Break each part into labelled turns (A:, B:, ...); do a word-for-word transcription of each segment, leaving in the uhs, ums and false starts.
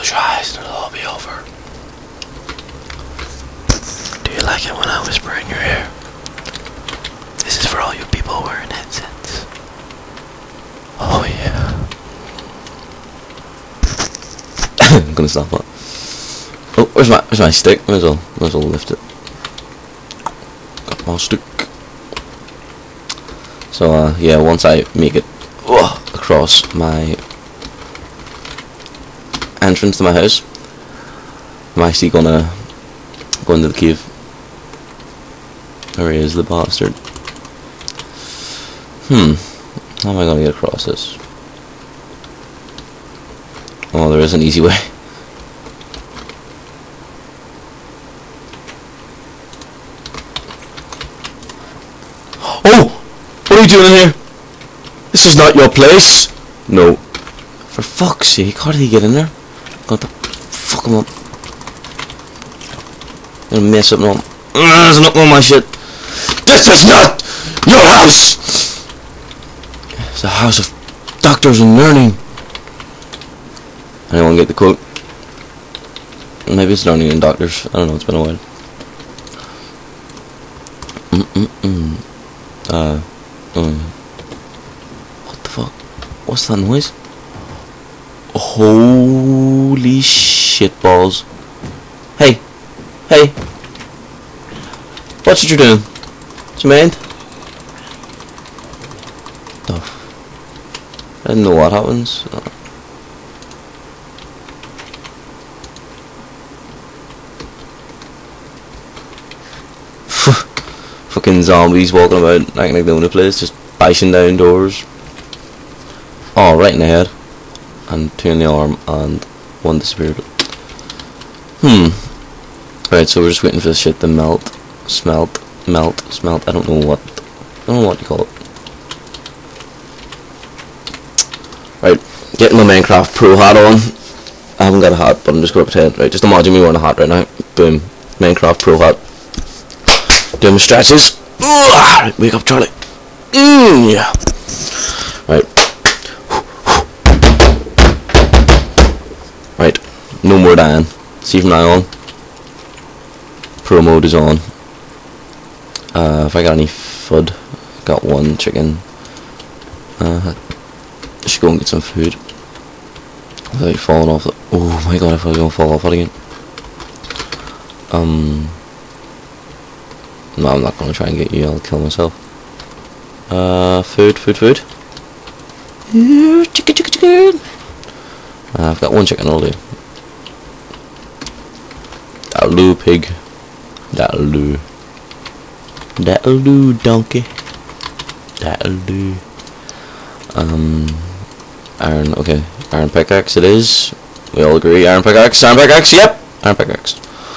A: Close your eyes and it'll all be over. Do you like it when I whisper in your ear? This is for all you people wearing headsets. Oh yeah. I'm gonna stop that. Oh, where's my where's my stick? Might as well might as well lift it. Got my stick. So uh, yeah, once I make it uh, across my entrance to my house, I'm actually gonna go into the cave. There he is, the bastard. Hmm. How am I gonna get across this? Oh, there is an easy way. Oh! What are you doing in here? This is not your place! No. For fuck's sake, how did he get in there? Got to fuck him up. I'm gonna mess up now. There's not all my shit. This is not your house! It's a house of doctors and learning. Anyone get the quote? Maybe it's learning and doctors. I don't know, it's been a while. Mm-mm-mm. Uh, um, what the fuck? What's that noise? Holy shit balls. Hey! Hey! Watch what you're doing. What's your mind? Oh. I didn't know what happens. Oh. Fucking zombies walking about acting like they own the place, just bashing down doors. Oh, right in the head. And two in the arm, and one disappeared. Hmm. Right, so we're just waiting for this shit to melt. Smelt. Melt. Smelt. I don't know what. I don't know what you call it. Right. Getting my Minecraft Pro hat on. I haven't got a hat, but I'm just going to pretend. Right, just imagine me wearing a hat right now. Boom. Minecraft Pro hat. Doing my stretches. Right, wake up, Charlie. Mm, yeah. Right. Right. No more dying. See from now on. Pro mode is on. Uh, if I got any food, got one chicken. Uh, I should go and get some food without falling off. The oh my god! If I was gonna fall off it again. Um. No, I'm not gonna try and get you. I'll kill myself. Uh, food, food, food. Ooh, chicken, chicken, chicken. Uh, I've got one chicken. I'll do. That'll do, pig. That'll do. That'll do, donkey. That'll do. Um, iron. Okay, iron pickaxe. It is. We all agree. Iron pickaxe. Iron pickaxe. Yep. Iron pickaxe.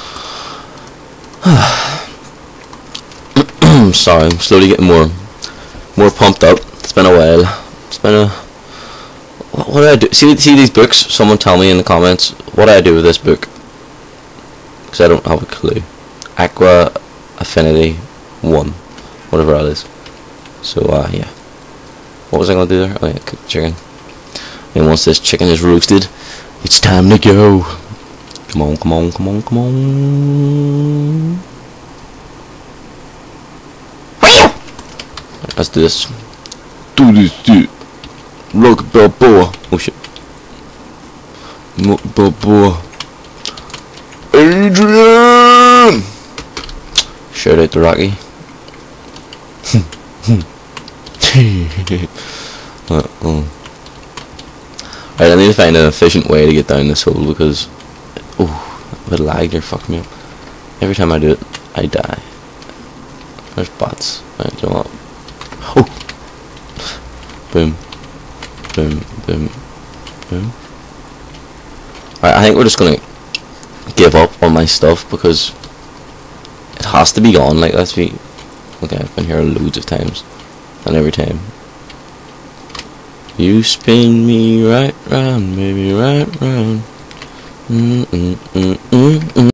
A: I'm sorry. I'm slowly getting more, more pumped up. It's been a while. It's been a. What, what do I do? See, see these books. Someone tell me in the comments what do I do with this book. Because I don't have a clue. Aqua Affinity one, whatever that is. So uh, yeah. What was I gonna do there? Oh yeah, cook the chicken. And once this chicken is roasted, it's time to go. Come on, come on, come on, come on. Let's do this. Do this, dude. Rock Balboa. Oh shit. Rock Balboa. Adrian! Shout out to Rocky. uh, oh. Right, I need to find an efficient way to get down this hole because oh, the lag there fucked me up. Every time I do it, I die. There's bots. Right, do you know what? Oh! Boom. Boom, boom, boom. Right, I think we're just gonna give up on my stuff because it has to be gone. Like, let's be. Okay, I've been here loads of times, and every time you spin me right round, baby, right round. Mm mm mm mm mm